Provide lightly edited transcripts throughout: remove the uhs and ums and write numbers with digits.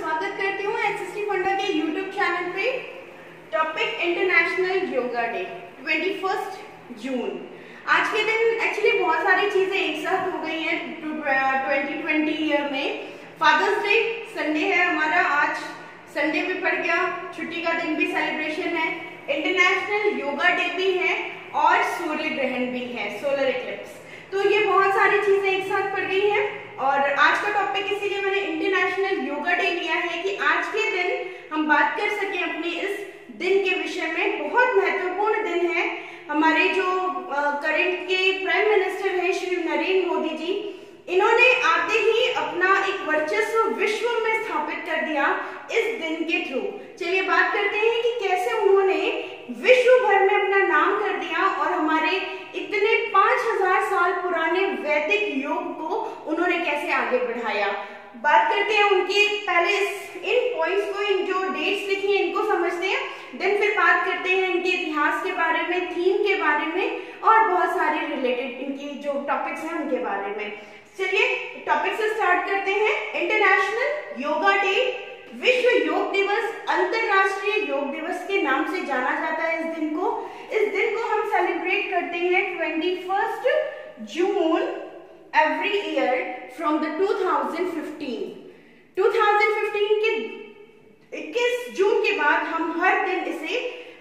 स्वागत करती हूँ एसएसटी फंडा के यूट्यूब चैनल पे। Topic international yoga day 21 June. आज के दिन एक्चुअली बहुत सारी चीजें एक साथ हो गई हैं 2020 ईयर में। फादर्स डे संडे है हमारा, आज संडे भी पड़ गया, छुट्टी का दिन भी सेलिब्रेशन है, इंटरनेशनल योगा डे भी है और सूर्य ग्रहण भी है, सोलर इक्लिप्स। तो ये बहुत सारी चीजें एक साथ पड़ गई हैं और आज का टॉपिक इसीलिए मैंने इंटरनेशनल योगा डे लिया है कि आज के दिन हम बात कर सकें अपने इस दिन के विषय में। बहुत महत्वपूर्ण दिन है। हमारे जो करंट के प्राइम मिनिस्टर हैं श्री नरेंद्र मोदी जी, इन्होंने आते ही अपना एक वर्चस्व विश्व में स्थापित कर दिया इस दिन के थ्रू। चलिए बात करते हैं कि कैसे उन्होंने विश्व भर में अपना नाम कर दिया और हमारे इतने 5000 साल पुराने वैदिक योग को उन्होंने कैसे आगे बढ़ाया। बात करते हैं उनकी, पहले इन पॉइंट्स को, इन जो डेट्स लिखी हैं इनको समझते हैं, देन फिर बात करते हैं इनके इतिहास के बारे में, थीम के बारे में और बहुत सारे रिलेटेड इनकी जो टॉपिक्स हैं उनके बारे में। चलिए टॉपिक से स्टार्ट करते हैं। इंटरनेशनल योगा डे, विश्व योग दिवस, अंतरराष्ट्रीय योग दिवस के नाम से जाना जाता है इस दिन को। इस दिन को हम सेलिब्रेट करते हैं 21 June every year from the 2015 के 21 जून के बाद हम हर दिन इसे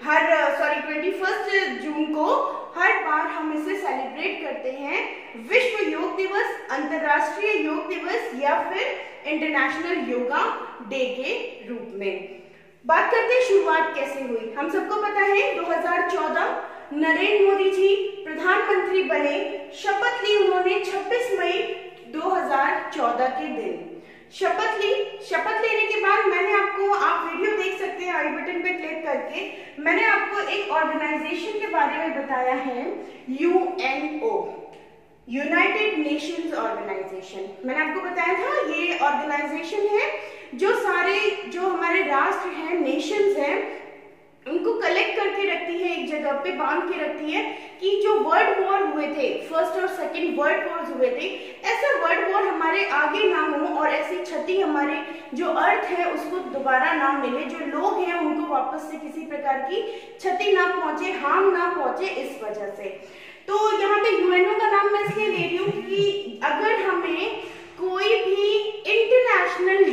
21 जून को हर बार हम इसे सेलिब्रेट करते हैं विश्व योग दिवस, अंतरराष्ट्रीय योग दिवस या फिर इंटरनेशनल योगा डे के रूप में। बात करते हैं शुरुआत कैसे हुई। हम सबको पता है 2014 नरेंद्र मोदी जी प्रधानमंत्री बने, शपथ ली उन्होंने 26 मई 2014 के दिन। शपथ लेने के बाद मैंने आपको, आप वीडियो देख सकते हैं आई बटन पे क्लिक करके, मैंने आपको एक ऑर्गेनाइजेशन के बारे में बताया है, यूएनओ, यूनाइटेड नेशंस ऑर्गेनाइजेशन। मैंने आपको बताया था ये ऑर्गेनाइजेशन है जो हमारे राष्ट्र हैं, नेशंस हैं, उनको कलेक्ट करके रखती है, एक जगह पे बांध के रखती है कि जो वर्ल्ड वॉर हुए थे, फर्स्ट और सेकंड वर्ल्ड वॉर्स हुए थे, ऐसा वर्ल्ड वॉर हमारे आगे ना हो और ऐसी क्षति हमारे जो अर्थ है उसको दोबारा ना मिले, जो लोग हैं उनको वापस से किसी प्रकार की क्षति ना पहुंचे, हार्म ना पहुंचे, इस वजह से। तो यहाँ पे यूएनओ का नाम मैं इसलिए ले रही हूँ कि अगर हमें कोई भी इंटरनेशनल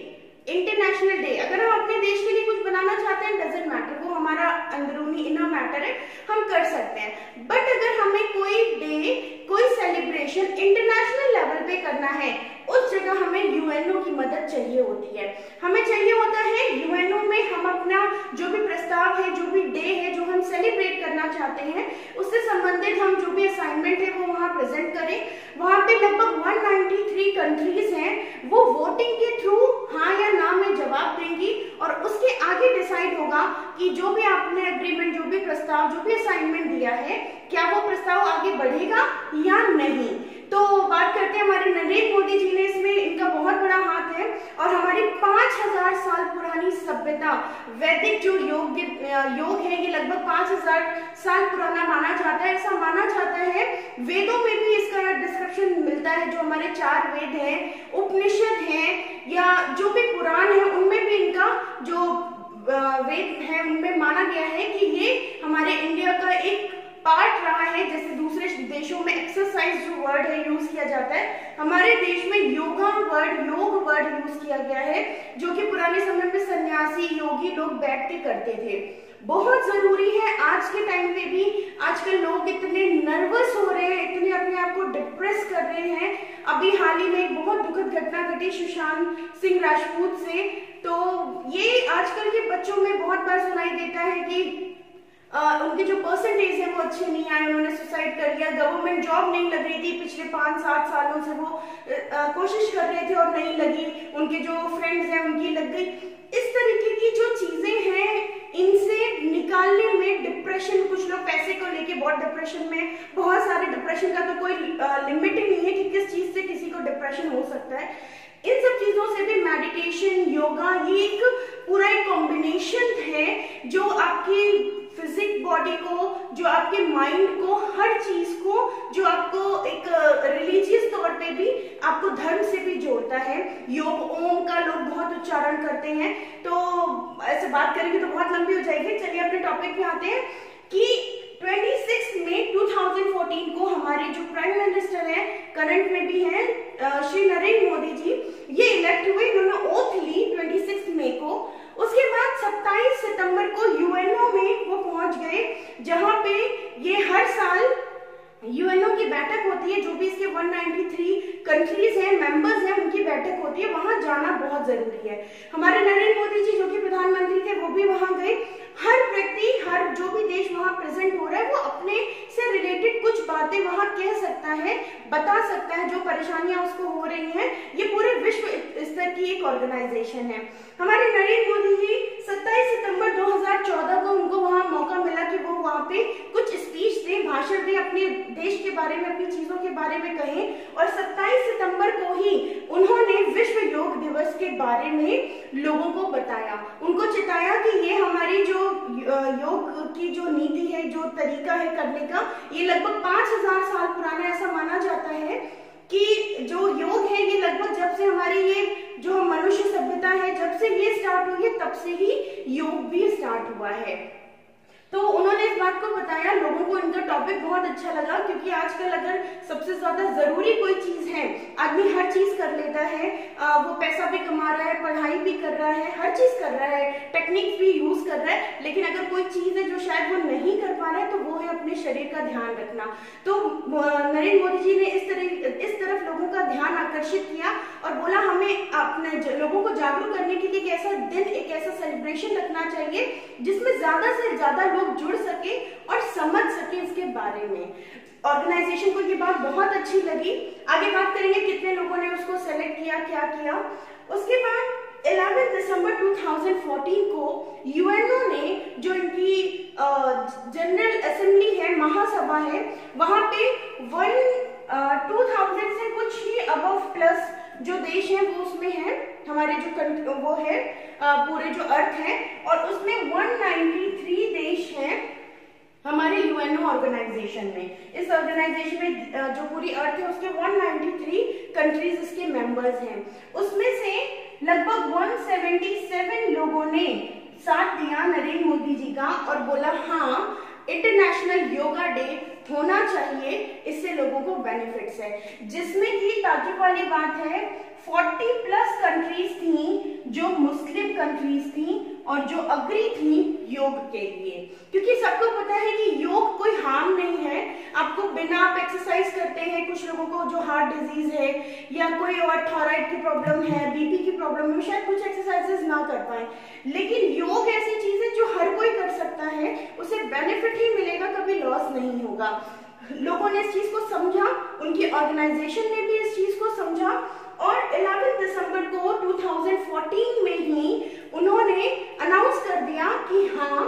डे अगर हम अपने देश के लिए कुछ बनाना चाहते हैं, डजंट मैटर, वो हमारा अंदरूनी इनर मैटर है, हम कर सकते हैं। बट अगर हमें कोई डे, कोई सेलिब्रेशन इंटरनेशनल लेवल पे करना है, उस जगह हमें यूएनओ की मदद चाहिए होती है। हमें चाहिए होता है यूएनओ में हम अपना जो भी प्रस्ताव है, जो भी डे है, जो हम सेलिब्रेट करना चाहते हैं, उससे संबंधित हम जो भी असाइनमेंट है वो वहाँ प्रेजेंट करें। वहाँ पे लगभग 193 कंट्रीज हैं, वो वोटिंग के थ्रू हाँ या ना में जवाब देंगी और उसके आगे डिसाइड होगा कि जो भी आपने एग्रीमेंट, जो भी प्रस्ताव, जो भी असाइनमेंट दिया है, क्या वो प्रस्ताव आगे बढ़ेगा या नहीं। तो बात करते हैं हमारे नरेंद्र मोदी जी ने, इसमें इनका बहुत बड़ा हाथ है और हमारी 5000 साल पुरानी सभ्यता, वैदिक जो योग है, ये लगभग 5000 साल पुराना माना जाता है। ऐसा माना जाता है, वेदों में भी इसका डिस्क्रिप्शन मिलता है, जो हमारे 4 वेद हैं, उपनिषद हैं या जो भी पुराण है, उनमें भी इनका जो वेद है उनमें माना गया है कि ये हमारे इंडिया का एक पार्ट रहा है। जैसे दूसरे देशों में एक्सरसाइज जो वर्ड है यूज किया जाता है, हमारे देश में योग वर्ड यूज किया गया है, जो कि पुराने समय में सन्यासी, योगी लोग बैठ के करते थे। बहुत जरूरी है आज के टाइम पे भी। आजकल लोग इतने नर्वस हो रहे हैं, इतने अपने आप को डिप्रेस कर रहे हैं। अभी हाल ही में एक बहुत दुखद घटना घटी सुशांत सिंह राजपूत से। तो ये आजकल के बच्चों में बहुत बार सुनाई देता है कि उनके जो परसेंटेज है वो अच्छे नहीं आए, उन्होंने सुसाइड कर लिया, गवर्नमेंट जॉब नहीं लग रही थी, पिछले 5-7 सालों से वो कोशिश कर रहे थे और नहीं लगी, उनके जो फ्रेंड्स हैं उनकी लग गई। इस तरीके की जो चीजें हैं, इनसे निकालने में डिप्रेशन, कुछ लोग पैसे को लेके बहुत डिप्रेशन में, बहुत सारे डिप्रेशन का तो कोई लिमिट ही नहीं है कि किस चीज से किसी को डिप्रेशन हो सकता है। इन सब चीजों से भी मेडिटेशन, योगा, ये एक पूरा एक कॉम्बिनेशन है जो आपकी फिजिक बॉडी को, जो आपके माइंड को, हर चीज को, जो आपको एक रिलीजियस तौर पे भी, आपको धर्म से भी जोड़ता है। योग, ओम का लोग बहुत उच्चारण करते हैं, तो ऐसे बात करेंगे तो बहुत लंबी हो जाएगी। चलिए अपने टॉपिक पे आते हैं कि 26 मई 2014 को हमारे जो प्राइम मिनिस्टर हैं, करंट में भी हैं, श्री नरेंद्र मोदी जी, ये इलेक्ट हुए। इन्होंने ओथ ली 26 मई को। उसके बाद 27 सितंबर को यूएनओ में वो पहुंच गए, जहां पे ये हर साल यूएनओ की बैठक होती है, जो भी इसके 193 कंट्रीज हैं, मेंबर्स हैं, उनकी बैठक होती है, वहां जाना बहुत जरूरी है। हमारे नरेंद्र मोदी जी जो कि प्रधानमंत्री थे, वो भी वहां गए। हर व्यक्ति, हर जो भी देश वहां प्रेजेंट हो रहा है, वो अपने से रिलेटेड कुछ बातें वहां कह सकता है, बता सकता है, जो परेशानियां उसको हो रही हैं। ये पूरे विश्व स्तर की एक ऑर्गेनाइजेशन है। हमारे नरेंद्र मोदी जी 27 सितंबर 2014 को उनको वहां मौका मिला कि वो वहां पे कुछ स्पीच दें, भाषण दें, अपने देश के बारे में, अपनी चीजों के बारे में कहें। और 27 सितंबर को ही उन्होंने विश्व योग दिवस के बारे में लोगों को बताया, उनको चिताया कि ये हमारी जो योग की जो नीति है, जो तरीका है करने का, ये लगभग 5000 साल पुराना। ऐसा माना जाता है कि जो योग है, ये लगभग जब से हमारी ये जो मनुष्य सभ्यता है, जब से ये स्टार्ट हुई है, तब से ही योग भी स्टार्ट हुआ है। तो उन्होंने इस बात को बताया, लोगों को इनका टॉपिक बहुत अच्छा लगा, क्योंकि आजकल अगर सबसे ज्यादा जरूरी कोई चीज है, आदमी हर चीज कर लेता है, वो पैसा भी कमा रहा है, पढ़ाई भी कर रहा है, हर चीज कर रहा है, टेक्निक्स भी यूज कर रहा है, लेकिन अगर कोई चीज है जो शायद वो नहीं कर पा रहा है, तो वो है अपने शरीर का ध्यान रखना। तो नरेंद्र मोदी जी ने इस तरफ लोगों का ध्यान आकर्षित किया और बोला हमें अपने लोगों को जागरूक करने के लिए एक ऐसा दिन, एक ऐसा सेलिब्रेशन रखना चाहिए जिसमें ज्यादा से ज्यादा लोग जुड़ सके और समझ सके इसके बारे में। ऑर्गेनाइजेशन को ये बात बहुत अच्छी लगी। आगे बात करेंगे कितने लोगों ने उसको सेलेक्ट किया, क्या किया। उसके बाद 11 दिसंबर 2014 को यूएनओ ने, जो इनकी जनरल असेंबली है, महासभा है, वहां पे 2000 से कुछ ही अबव प्लस जो देश हैं वो उसमें है, हमारे जो वो है पूरे जो अर्थ है, और उसमें 193 देश हैं हमारे यूएनओ ऑर्गेनाइजेशन में। इस ऑर्गेनाइजेशन में जो पूरी अर्थ है उसके 193 कंट्रीज इसके मेंबर्स हैं। उसमें से लगभग 177 लोगों ने साथ दिया नरेंद्र मोदी जी का और बोला हाँ, इंटरनेशनल योगा डे होना चाहिए, इससे लोगों को बेनिफिट्स है। जिसमें की ताज्जुब वाली बात है, 40 प्लस कंट्रीज थी जो मुस्लिम कंट्रीज थी और जो अग्री थी योग के लिए, क्योंकि सबको पता है कि योग कोई हार्म नहीं है। आपको बिना आप एक्सरसाइज करते हैं, कुछ लोगों को जो हार्ट डिजीज है या कोई और थायराइड की प्रॉब्लम है, बीपी की प्रॉब्लम है, शायद कुछ एक्सरसाइजेस ना कर पाए, लेकिन योग ऐसी चीज है जो हर कोई कर सकता है, उसे बेनिफिट ही मिलेगा, कभी लॉस नहीं होगा। लोगों ने इस चीज को समझा, उनकी ऑर्गेनाइजेशन ने भी इस चीज को समझा और 11 दिसंबर को 2014 में ही उन्होंने अनाउंस कर दिया कि हाँ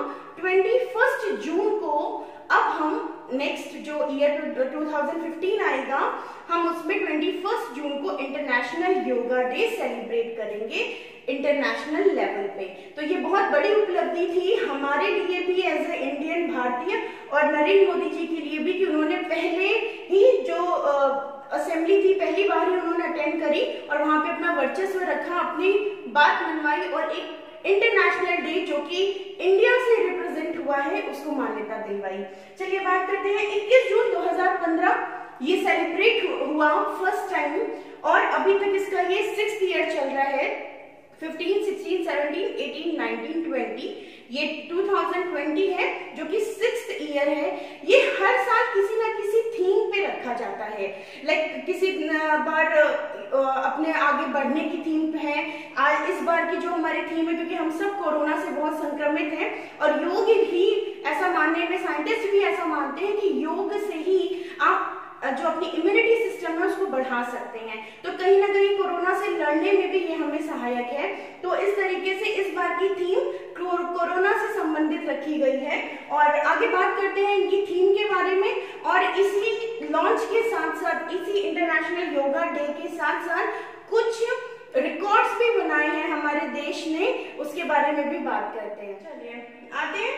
21 जून को अब हम नेक्स्ट जो ईयर 2015 आएगा, हम उसमें 21 जून को इंटरनेशनल योगा डे सेलिब्रेट करेंगे इंटरनेशनल लेवल पे। तो ये बहुत बड़ी उपलब्धि थी हमारे लिए भी एज ए इंडियन भारतीय और नरेंद्र मोदी जी के लिए भी, कि उन्होंने पहले ही जो असेंबली थी, पहली बार ही उन्होंने अटेंड करी और वहां पे अपना वर्चस्व रखा, अपनी बात मनवाई और एक इंटरनेशनल डे जो कि इंडिया से रिप्रेजेंट हुआ है उसको मान्यता दिलवाई। चलिए बात करते हैं 21 जून 2015 ये सेलिब्रेट हुआ फर्स्ट टाइम और अभी तक इसका ये 6th ईयर चल रहा है। 15, 16, 17, 18, 19, 20 ये 2020 है जो कि 6th ईयर है। ये हर साल किसी ना किसी थीम पे रखा जाता है। लाइक किसी बार अपने आगे बढ़ने की थीम है, आज इस बार की जो हमारी थीम है, क्योंकि हम सब कोरोना से बहुत संक्रमित हैं और योग भी ऐसा मानने में, साइंटिस्ट भी ऐसा मानते हैं कि योग से ही आप जो अपनी इम्यूनिटी सिस्टम है उसको बढ़ा सकते हैं। तो कहीं ना कहीं कोरोना से लड़ने में भी ये हमें सहायक है। तो इस तरीके से इस बार की थीम कोरोना से संबंधित रखी गई है और आगे बात करते हैं इनकी थीम के बारे में। और इसी लॉन्च के साथ साथ, इसी इंटरनेशनल योगा डे के साथ साथ कुछ रिकॉर्ड्स भी बनाए हैं हमारे देश ने, उसके बारे में भी बात करते हैं। चलिए आते हैं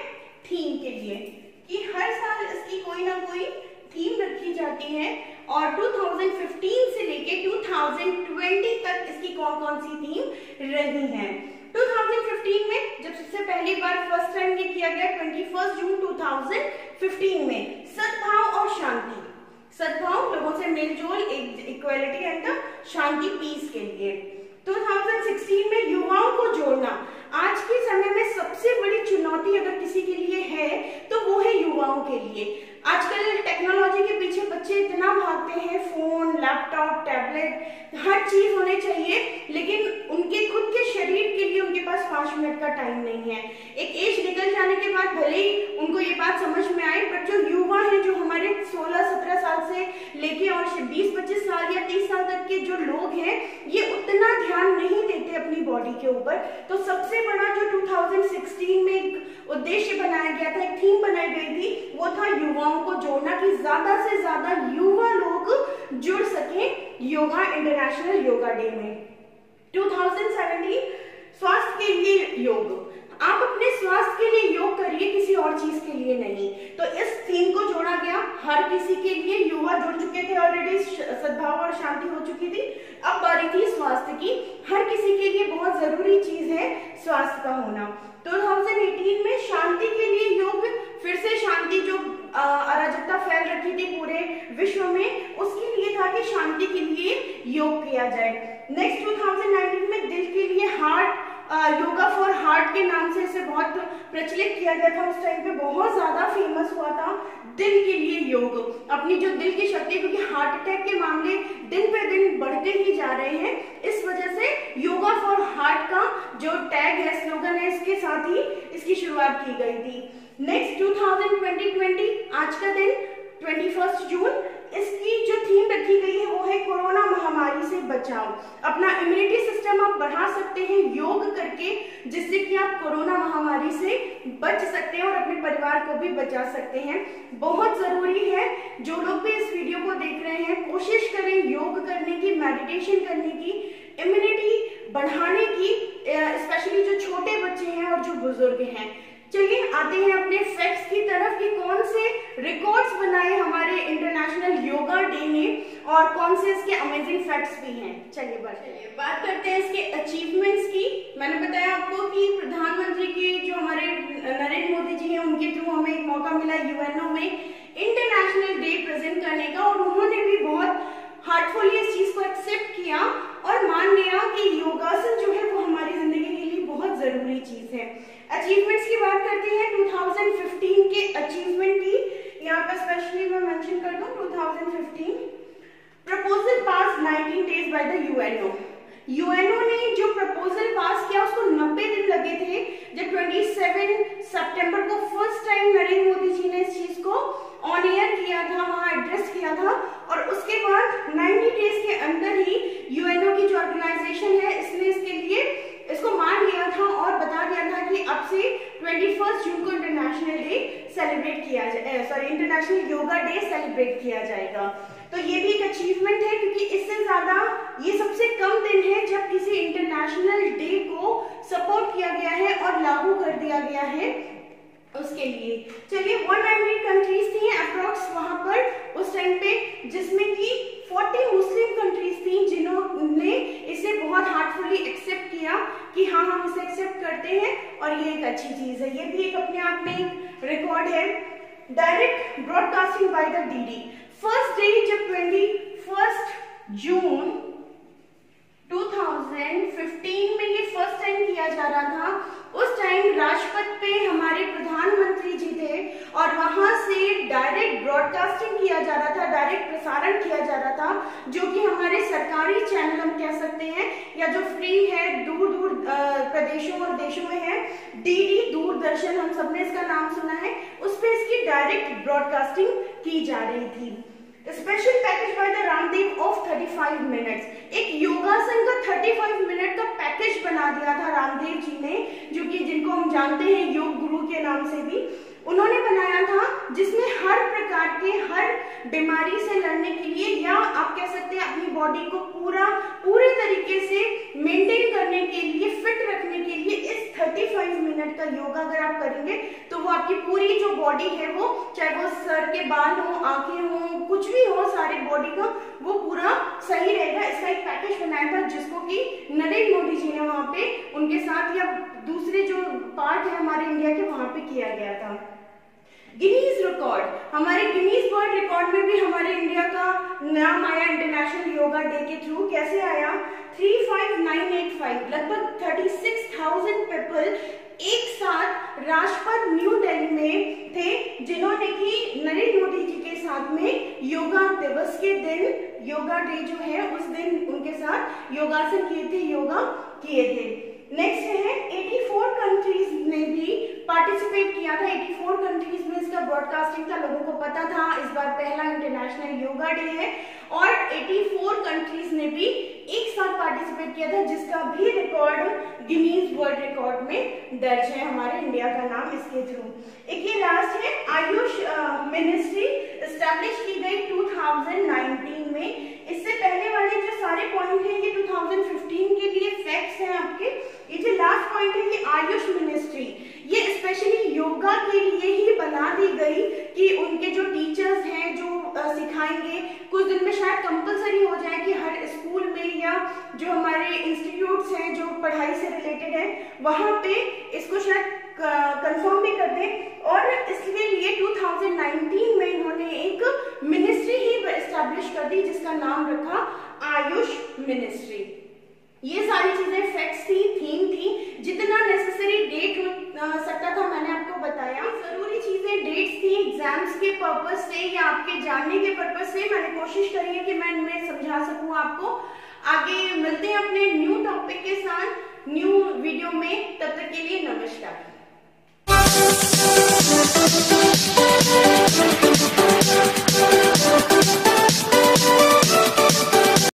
थीम के लिए कि हर साल इसकी कोई ना कोई थीम रखी जाती है और 2015 से लेके 2020 तक इसकी कौन कौन सी थीम रही है। 2015 में जब सबसे पहली बार फर्स्ट टाइम ये किया गया 21 जून 2015 में सद्भाव और शांति, सद्भाव लोगों से मेलजोल, इक्वालिटी एंड शांति, पीस के लिए। 2016 में युवाओं को जोड़ना। आज के समय में सबसे बड़ी चुनौती अगर किसी के लिए है तो वो है युवाओं के लिए। आजकल टेक्नोलॉजी के पीछे बच्चे इतना भागते हैं, फोन, लैपटॉप, टैबलेट, हर चीज होने चाहिए, लेकिन उनके खुद के शरीर के लिए उनके पास 5 मिनट का टाइम नहीं है। एक एज निकल जाने के बाद भले ही उनको ये बात समझ में आए, बट जो युवा है, जो हमारे 16-17 साल से लेके और 20-25 साल या 30 साल तक के जो लोग हैं, ये उतना ध्यान नहीं देते अपनी बॉडी के ऊपर। तो सबसे बड़ा जो 2016 में एक उद्देश्य बनाया गया था, एक थीम बनाई गई थी, वो था युवाओं को जोड़ना, कि ज्यादा से ज्यादा युवा लोग जुड़ सके योगा, इंटरनेशनल योगा डे में। 2017 स्वास्थ्य के लिए योग। आप अपने स्वास्थ्य के लिए योग करिए, किसी और चीज के लिए नहीं। तो इस थीम को जोड़ा गया हर किसी के लिए। युवा जुड़ चुके थे ऑलरेडी, सद्भाव और शांति हो चुकी थी, अब बारी थी स्वास्थ्य की। हर किसी के लिए बहुत जरूरी चीज है स्वास्थ्य का होना। 2018 में शांति के लिए योग, फिर से शांति जो अराजकता फैल रखी थी पूरे विश्व में, उसके लिए था कि शांति के लिए योग किया जाए। नेक्स्ट 2019 में दिल के लिए हार्ट, योगा फॉर हार्ट के नाम से इसे बहुत प्रचलित किया गया था। उस टाइम पे बहुत ज्यादा फेमस हुआ था दिल के लिए योग। अपनी जो दिल की शक्ति, क्योंकि हार्ट अटैक के मामले दिन पे दिन बढ़ते ही जा रहे हैं, इस वजह से योगा फॉर हार्ट का जो टैग है, स्लोगन है, इसके साथ ही इसकी शुरुआत की गई थी। नेक्स्ट 2020 आज का दिन 21 जून, इसकी जो थीम रखी गई है वो है कोरोना महामारी से बचाव। अपना इम्यूनिटी सिस्टम आप बढ़ा सकते हैं योग करके, जिससे कि आप कोरोना महामारी से बच सकते हैं और अपने परिवार को भी बचा सकते हैं। बहुत जरूरी है, जो लोग भी इस वीडियो को देख रहे हैं, कोशिश करें योग करने की, मेडिटेशन करने की, इम्यूनिटी बढ़ाने की, स्पेशली जो छोटे बच्चे हैं और जो बुजुर्ग हैं। चलिए आते हैं अपने फैक्ट्स की तरफ कि कौन से रिकॉर्ड्स बनाए हमारे इंटरनेशनल योगा डे में और कौन से इसके अमेजिंग फैक्ट्स भी हैं। चलिए बात करते हैं इसके अचीवमेंट्स की। मैंने बताया आपको कि प्रधानमंत्री की जो हमारे नरेंद्र मोदी जी हैं, उनके थ्रू हमें एक मौका मिला यूएनओ में इंटरनेशनल डे प्रेजेंट करने का, और उन्होंने भी बहुत हार्टफुली इस चीज को एक्सेप्ट किया और मान लिया कि योगासन जो है वो हमारी जिंदगी के लिए बहुत जरूरी चीज है। अचीवमेंट्स की बात करते हैं 2015 के अचीवमेंट की, यहाँ पर स्पेशली मैं मेंशन कर दूं 2015 proposal pass 19 days by the UNO. UNO ने जो प्रपोजल पास किया उसको 90 दिन लगे थे। जब 27 सितंबर को फर्स्ट टाइम नरेंद्र मोदी जी ने इस चीज को ऑन एयर किया था, वहां एड्रेस किया था, और उसके बाद 90 डेज के अंदर ही यूएनओ की जो ऑर्गेनाइजेशन है, इसने इसके लिए इसको मान लिया था और बता दिया था कि अब से 21 जून को इंटरनेशनल डे सेलिब्रेट किया जाए, इंटरनेशनल योगा डे सेलिब्रेट किया जाएगा। तो ये भी एक अचीवमेंट है, क्योंकि इससे ज्यादा ये सबसे कम दिन है जब किसी इंटरनेशनल डे को सपोर्ट किया गया है और लागू कर दिया गया है उसके लिए। चलिए 190 कंट्रीज थी अप्रॉक्स वहां पर उस टाइम पे, जिसमें कि 40 मुस्लिम कंट्रीज थी जिन्होंने इसे बहुत हार्टफुली एक्सेप्ट किया कि हाँ हम इसे एक्सेप्ट करते हैं और ये एक अच्छी चीज है। ये भी एक अपने आप में एक रिकॉर्ड है। Direct broadcasting by the DD, first day जब 21 जून 2015 में ये फर्स्ट टाइम किया जा रहा था, उस टाइम राजपथ पे हमारे प्रधानमंत्री जी थे और वहां से डायरेक्ट ब्रॉडकास्टिंग किया जा रहा था, डायरेक्ट प्रसारण किया जा रहा था, जो कि हमारे सरकारी चैनल हम कह सकते हैं, या जो फ्री है, दूर दूर प्रदेशों और देशों में है, डीडी दूरदर्शन, हम सबने इसका नाम सुना है, उस पर इसकी डायरेक्ट ब्रॉडकास्टिंग की जा रही थी। Special package by the Ramdev of 35 minutes, एक योगासन का 35 मिनट का पैकेज बना दिया था रामदेव जी ने, जो कि जिनको हम जानते हैं योग गुरु के नाम से भी। उन्होंने बनाया था, जिसमें हर प्रकार के हर बीमारी से लड़ने के लिए, या आप कह सकते हैं अपनी बॉडी को पूरे तरीके से मेंटेन करने के लिए, फिट रखने के लिए इस 35 मिनट का योगा अगर आप करेंगे तो वो आपकी पूरी जो बॉडी है, वो चाहे वो सर के बाल हो, आंखें हो, कुछ भी हो, सारी बॉडी का वो पूरा सही रहेगा। इसका एक पैकेज बनाया था जिसको कि नरेंद्र मोदी जी ने वहां पे उनके साथ या दूसरे जो पार्ट है हमारे इंडिया के वहां पे किया गया था। गिनीज रिकॉर्ड, हमारे गिनीज वर्ल्ड रिकॉर्ड में भी हमारे इंडिया का नाम आया इंटरनेशनल योगा डे के थ्रू। कैसे आया? 35985, लगभग 36,000 पीपल एक साथ राजपथ न्यू दिल्ली में थे, जिन्होंने कि नरेंद्र मोदी जी के साथ में योगा दिवस के दिन, योगा डे जो है उस दिन उनके साथ योगासन किए थे, योगा किए थे। नेक्स्ट है 84 कंट्रीज ने भी पार्टिसिपेट किया था। 84 कंट्रीज में इसका ब्रॉडकास्टिंग था, लोगों को पता था इस बार पहला इंटरनेशनल योगा डे है, और 84 कंट्रीज ने भी एक साथ पार्टिसिपेट किया था, जिसका भी रिकॉर्ड गिनीज वर्ल्ड रिकॉर्ड में दर्ज है, हमारे इंडिया का नाम इसके थ्रू। एक ये लास्ट है, आयुष मिनिस्ट्री एस्टैब्लिश की गई 2019 में। इससे पहले वाले जो सारे पॉइंट हैं ये 2015 के लिए फैक्ट्स हैं आपके। ये जो लास्ट पॉइंट है ये आयुष मिनिस्ट्री, ये स्पेशली योगा के लिए ही बना दी गई कि उनके जो टीचर्स हैं जो सिखाएंगे, कुछ दिन में शायद कंपलसरी हो जाए कि हर स्कूल में या जो हमारे इंस्टीट्यूट्स हैं जो पढ़ाई से रिलेटेड है वहां पे इसको शायद कंफर्म भी कर दें, और इसके लिए 2019 में इन्होंने एक मिनिस्ट्री ही एस्टैब्लिश कर दी जिसका नाम रखा आयुष मिनिस्ट्री। ये सारी चीजें फैक्ट्स थी, थीम थी, जितना नेसेसरी डेट हो सकता था मैंने आपको बताया। जरूरी चीजें डेट्स थी, एग्जाम्स के पर्पज से या आपके जानने के पर्पज से मैंने कोशिश करी है कि मैं इनमें समझा सकूं आपको। आगे मिलते हैं अपने न्यू टॉपिक के साथ न्यू वीडियो में, तब तक के लिए नमस्कार।